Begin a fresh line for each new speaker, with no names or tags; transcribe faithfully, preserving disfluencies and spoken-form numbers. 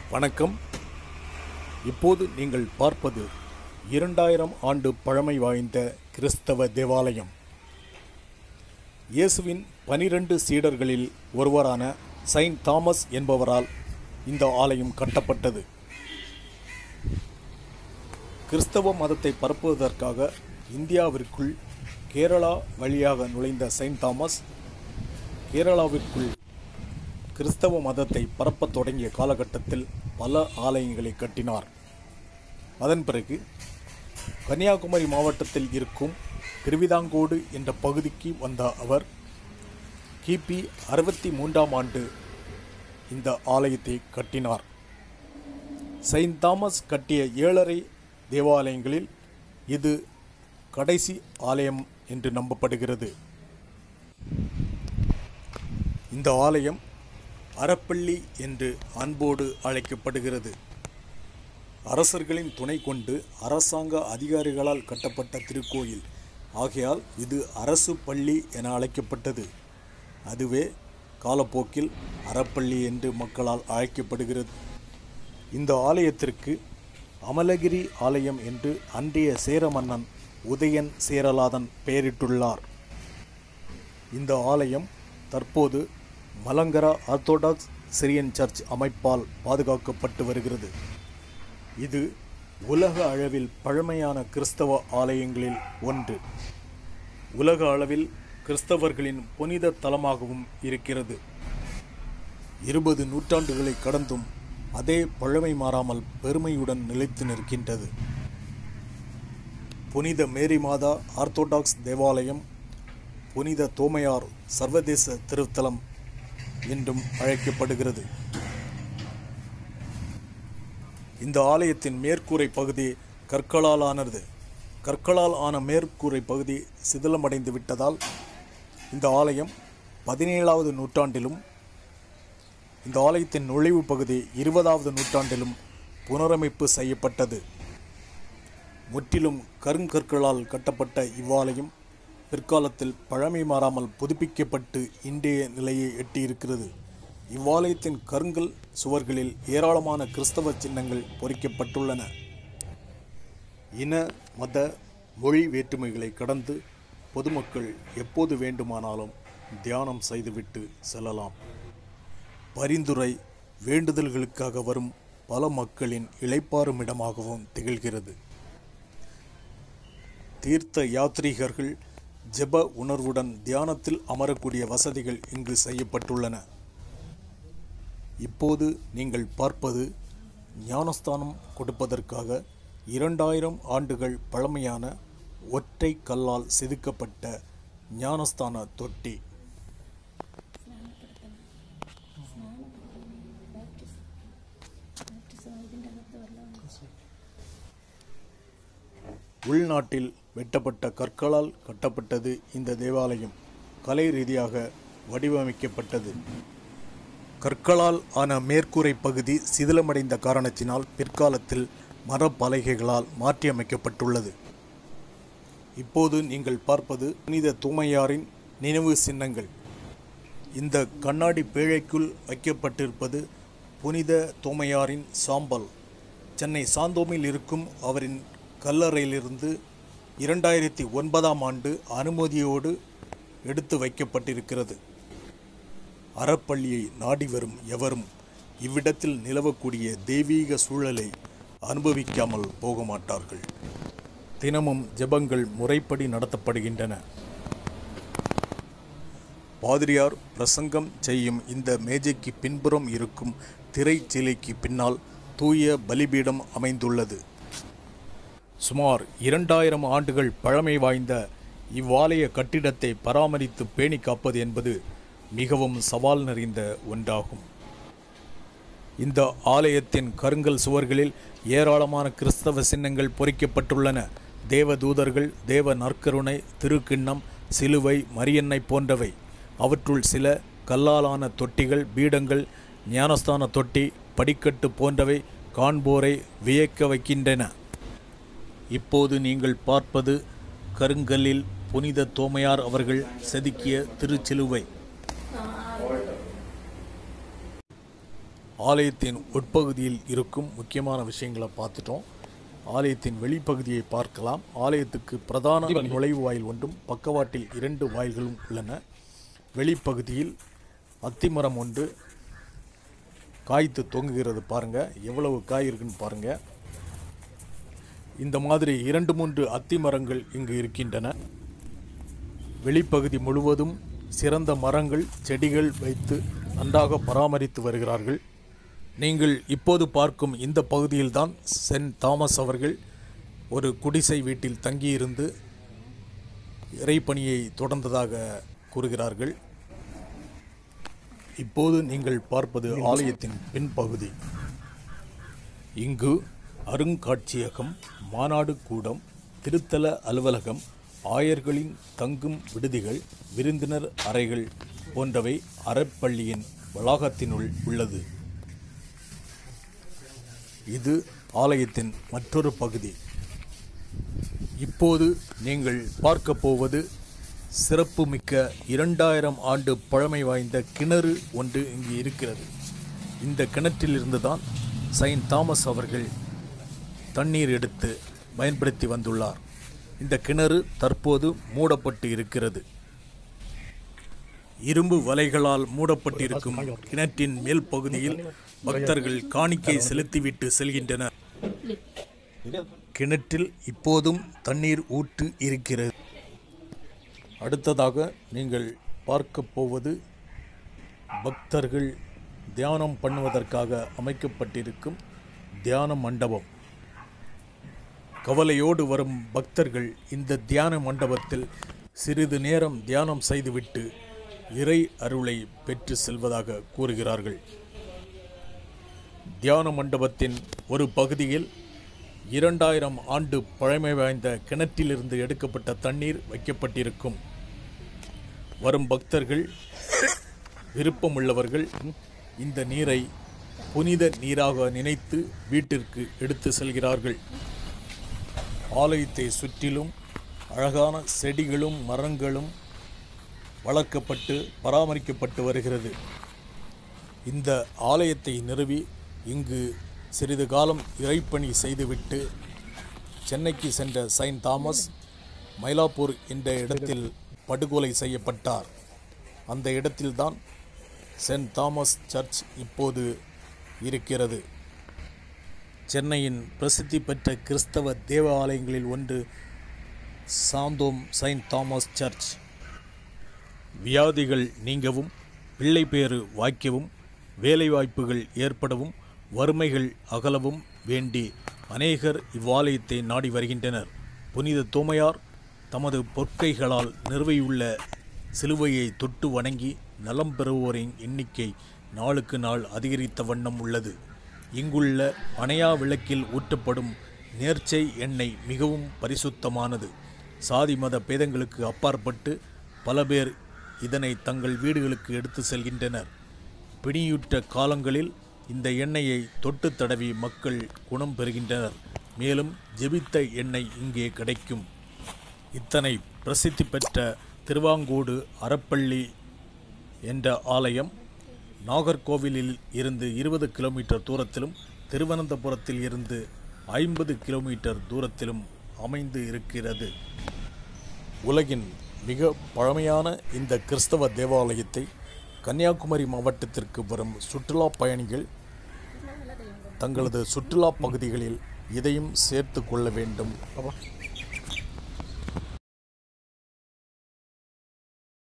வணக்கம். இப்போது நீங்கள் பார்ப்பது இரண்டாயிரம் ஆண்டு பழமை வாய்ந்த கிறிஸ்தவ தேவாலயம். இயேசுவின் பனிரெண்டு சீடர்களில் ஒருவரான செயின்ட் தாமஸ் என்பவரால் இந்த ஆலயம் கட்டப்பட்டது. கிறிஸ்தவ மதத்தை பரப்புவதற்காக இந்தியாவிற்குள் கேரளா வழியாக நுழைந்த செயின்ட் தாமஸ் கேரளாவிற்குள் கிறிஸ்தவ மதத்தை பரப்பத் தொடங்கிய காலகட்டத்தில் பல ஆலயங்களை கட்டினார். அதன் பிறகு கன்னியாகுமரி மாவட்டத்தில் இருக்கும் திருவிதாங்கோடு என்ற பகுதிக்கு வந்த அவர் கிபி அறுபத்தி மூன்றாம் ஆண்டு இந்த ஆலயத்தை கட்டினார். செயின்ட் தாமஸ் கட்டிய ஏழரை தேவாலயங்களில் இது கடைசி ஆலயம் என்று நம்பப்படுகிறது. இந்த ஆலயம் அறப்பள்ளி என்று அன்போடு அழைக்கப்படுகிறது. அரசர்களின் துணை கொண்டு அரசாங்க அதிகாரிகளால் கட்டப்பட்ட திருக்கோயில் ஆகையால் இது அரசு பள்ளி என அழைக்கப்பட்டது. அதுவே காலப்போக்கில் அறப்பள்ளி என்று மக்களால் அழைக்கப்படுகிறது. இந்த ஆலயத்திற்கு அமலகிரி ஆலயம் என்று அன்றைய சேர மன்னன் உதயன் சேரலாதன் பெயரிட்டுள்ளார். இந்த ஆலயம் தற்போது மலங்கரா ஆர்த்தோடாக்ஸ் சிரியன் சர்ச் அமைப்பால் பாதுகாக்கப்பட்டு வருகிறது. இது உலக அளவில் பழமையான கிறிஸ்தவ ஆலயங்களில் ஒன்று. உலக அளவில் கிறிஸ்தவர்களின் புனித தலமாகவும் இருக்கிறது. இருபது நூற்றாண்டுகளை கடந்தும் அதே பழமை மாறாமல் பெருமையுடன் நிலைத்து நிற்கின்றது. புனித மேரி மாதா ஆர்த்தோடாக்ஸ் தேவாலயம் புனித தோமையார் சர்வதேச திருத்தலம் என்றும் அழைக்கப்படுகிறது. இந்த ஆலயத்தின் மேற்கூரை பகுதி கற்களால் ஆனது. கற்களால் ஆன மேற்கூரை பகுதி சிதிலமடைந்து விட்டதால் இந்த ஆலயம் பதினேழாவது நூற்றாண்டிலும் இந்த ஆலயத்தின் நுழைவு பகுதி இருபதாவது நூற்றாண்டிலும் புனரமைப்பு செய்யப்பட்டது. முற்றிலும் கருங்கற்களால் கட்டப்பட்ட இவ்வாலயம் பிற்காலத்தில் பழமை மாறாமல் புதுப்பிக்கப்பட்டு இன்றைய நிலையை எட்டியிருக்கிறது. இவ்வாலயத்தின் கருங்கல் சுவர்களில் ஏராளமான கிறிஸ்தவ சின்னங்கள் பொறிக்கப்பட்டுள்ளன. இன மத மொழி வேற்றுமைகளை கடந்து பொதுமக்கள் எப்போது வேண்டுமானாலும் தியானம் செய்துவிட்டு செல்லலாம். பரிந்துரை வேண்டுதல்களுக்காக வரும் பல மக்களின் இளைப்பாறும் இடமாகவும் திகழ்கிறது. தீர்த்த யாத்ரீகர்கள் ஜெப உணர்வுடன் தியானத்தில் அமரக்கூடிய வசதிகள் இங்கு செய்யப்பட்டுள்ளன. இப்போது நீங்கள் பார்ப்பது ஞானஸ்தானம் கொடுப்பதற்காக இரண்டாயிரம் ஆண்டுகள் பழமையான ஒற்றை கல்லால் செதுக்கப்பட்ட ஞானஸ்தான தொட்டி. உள்நாட்டில் வெட்டப்பட்ட கற்களால் கட்டப்பட்டது இந்த தேவாலயம். கலை ரீதியாக வடிவமைக்கப்பட்டது. கற்களால் ஆன மேற்கூரை பகுதி சிதிலமடைந்த காரணத்தினால் பிற்காலத்தில் மரப்பலகைகளால் மாற்றியமைக்கப்பட்டுள்ளது. இப்போது நீங்கள் பார்ப்பது புனித தூமையாரின் நினைவு சின்னங்கள். இந்த கண்ணாடி பேழைக்குள் வைக்கப்பட்டிருப்பது புனித தூமையாரின் சாம்பல். சென்னை சாந்தோமில் இருக்கும் அவரின் கல்லறையிலிருந்து இரண்டாயிரத்தி ஒன்பதாம் ஆண்டு அனுமதியோடு எடுத்து வைக்கப்பட்டிருக்கிறது. அறப்பள்ளியை நாடி வரும் எவரும் இவ்விடத்தில் நிலவக்கூடிய தெய்வீக சூழலை அனுபவிக்காமல் போக மாட்டார்கள். தினமும் ஜெபங்கள் முறைப்படி நடத்தப்படுகின்றன. பாதிரியார் பிரசங்கம் செய்யும் இந்த மேஜைக்கு பின்புறம் இருக்கும் திரைச்சிலைக்கு பின்னால் தூய பலிபீடம் அமைந்துள்ளது. சுமார் இரண்டாயிரம் ஆண்டுகள் பழமை வாய்ந்த இவ்வாலய கட்டிடத்தை பராமரித்து பேணி காப்பது என்பது மிகவும் சவால் நிறைந்த ஒன்றாகும். இந்த ஆலயத்தின் கருங்கல் சுவர்களில் ஏராளமான கிறிஸ்தவ சின்னங்கள் பொறிக்கப்பட்டுள்ளன. தேவ தூதர்கள், தேவ நற்கருணை, திருக்கிண்ணம், சிலுவை, மரியன்னை போன்றவை. அவற்றுள் சில கல்லாலான தொட்டிகள், பீடங்கள், ஞானஸ்தான தொட்டி, படிக்கட்டு போன்றவை காண்போரை வியக்க வைக்கின்றன. இப்போது நீங்கள் பார்ப்பது கருங்கல்லில் புனித தோமையார் அவர்கள் செதுக்கிய திருச்சிலுவை. ஆலயத்தின் உட்பகுதியில் இருக்கும் முக்கியமான விஷயங்களை பார்த்துட்டோம். ஆலயத்தின் வெளிப்பகுதியை பார்க்கலாம். ஆலயத்துக்கு பிரதான நுழைவு வாயில் ஒன்றும் பக்கவாட்டில் இரண்டு வாயில்களும் உள்ளன. வெளிப்பகுதியில் அத்திமரம் ஒன்று காய்த்து தொங்குகிறது. பாருங்கள், எவ்வளவு காய் இருக்குன்னு பாருங்கள். இந்த மாதிரி இரண்டு மூன்று அத்தி மரங்கள் இங்கு இருக்கின்றன. வெளிப்பகுதி முழுவதும் சிறந்த மரங்கள், செடிகள் வைத்து நன்றாக பராமரித்து வருகிறார்கள். நீங்கள் இப்போது பார்க்கும் இந்த பகுதியில்தான் சென்ட் தாமஸ் அவர்கள் ஒரு குடிசை வீட்டில் தங்கியிருந்து இறைப்பணியை தொடர்ந்ததாக கூறுகிறார்கள். இப்போது நீங்கள் பார்ப்பது ஆலயத்தின் பின்பகுதி. இங்கு அருங்காட்சியகம், மாநாடு கூடம், திருத்தல அலுவலகம், ஆயர்களின் தங்கும் விடுதிகள், விருந்தினர் அறைகள் போன்றவை அறப்பள்ளியின் வளாகத்தினுள் உள்ளது. இது ஆலயத்தின் மற்றொரு பகுதி. இப்போது நீங்கள் பார்க்க போவது சிறப்புமிக்க இரண்டாயிரம் ஆண்டு பழமை வாய்ந்த கிணறு ஒன்று இங்கு இருக்கிறது. இந்த கிணற்றிலிருந்து தான் செயின்ட் தாமஸ் அவர்கள் தண்ணீர் எடுத்து பயன்படுத்தி வந்துள்ளார். இந்த கிணறு தற்போது மூடப்பட்டு இருக்கிறது. இரும்பு வலைகளால் மூடப்பட்டிருக்கும் கிணற்றின் மேல் பகுதியில் பக்தர்கள் காணிக்கை செலுத்திவிட்டு செல்கின்றனர். கிணற்றில் இப்போதும் தண்ணீர் ஊற்று இருக்கிறது. அடுத்ததாக நீங்கள் பார்க்க போவது பக்தர்கள் தியானம் பண்ணுவதற்காக அமைக்கப்பட்டிருக்கும் தியான மண்டபம். கவலையோடு வரும் பக்தர்கள் இந்த தியான மண்டபத்தில் சிறிது நேரம் தியானம் செய்துவிட்டு இறை அருளை பெற்று செல்வதாக கூறுகிறார்கள். தியான மண்டபத்தின் ஒரு பகுதியில் இரண்டாயிரம் ஆண்டு பழமை வாய்ந்த கிணற்றிலிருந்து எடுக்கப்பட்ட தண்ணீர் வைக்கப்பட்டிருக்கும். வரும் பக்தர்கள் விருப்பமுள்ளவர்கள் இந்த நீரை புனித நீராக நினைத்து வீட்டிற்கு எடுத்து செல்கிறார்கள். ஆலயத்தை சுற்றிலும் அழகான செடிகளும் மரங்களும் வளர்க்கப்பட்டு பராமரிக்கப்பட்டு வருகிறது. இந்த ஆலயத்தை நிறுவி இங்கு சிறிது காலம் இறைப்பணி செய்துவிட்டு சென்னைக்கு சென்ற செயின்ட் தாமஸ் மயிலாப்பூர் என்ற இடத்தில் படுகொலை செய்யப்பட்டார். அந்த இடத்தில்தான் செயின்ட் தாமஸ் சர்ச் இப்போது இருக்கிறது. சென்னையின் பிரசித்தி பெற்ற கிறிஸ்தவ தேவாலயங்களில் ஒன்று சாந்தோம் செயின்ட் தாமஸ் சர்ச். வியாதிகள் நீங்கவும், பிள்ளை பேறு வாய்க்கவும், வேலைவாய்ப்புகள் ஏற்படவும், வறுமைகள் அகலவும் வேண்டி அநேகர் இவ்வாலயத்தை நாடி வருகின்றனர். புனித தோமையார் தமது பொற்கைகளால் நிறுவியுள்ள சிலுவையை தொட்டு வணங்கி நலம் பெறுவோரின் எண்ணிக்கை நாளுக்கு நாள் அதிகரித்த வண்ணம் உள்ளது. இங்குள்ள அணையா விளக்கில் ஊற்றப்படும் நேர்ச்சை எண்ணெய் மிகவும் பரிசுத்தமானது. சாதி மத பேதங்களுக்கு அப்பாற்பட்டு பல பேர் இதனை தங்கள் வீடுகளுக்கு எடுத்து செல்கின்றனர். பிணியுற்ற காலங்களில் இந்த எண்ணெயை தொட்டு தடவி மக்கள் குணம் பெறுகின்றனர். மேலும் ஜெபித்த எண்ணெய் இங்கே கிடைக்கும். இத்தனை பிரசித்தி பெற்ற திருவாங்கூடு அறப்பள்ளி என்ற ஆலயம் நாகர்கோவிலில் இருந்து இருபது கிலோமீட்டர் தூரத்திலும், திருவனந்தபுரத்தில் இருந்து ஐம்பது கிலோமீட்டர் தூரத்திலும் அமைந்து இருக்கிறது. உலகின் மிக பழமையான இந்த கிறிஸ்தவ தேவாலயத்தை கன்னியாகுமரி மாவட்டத்திற்கு வரும் சுற்றுலா பயணிகள் தங்களது சுற்றுலா பகுதிகளில் இதையும் சேர்த்து கொள்ள வேண்டும்.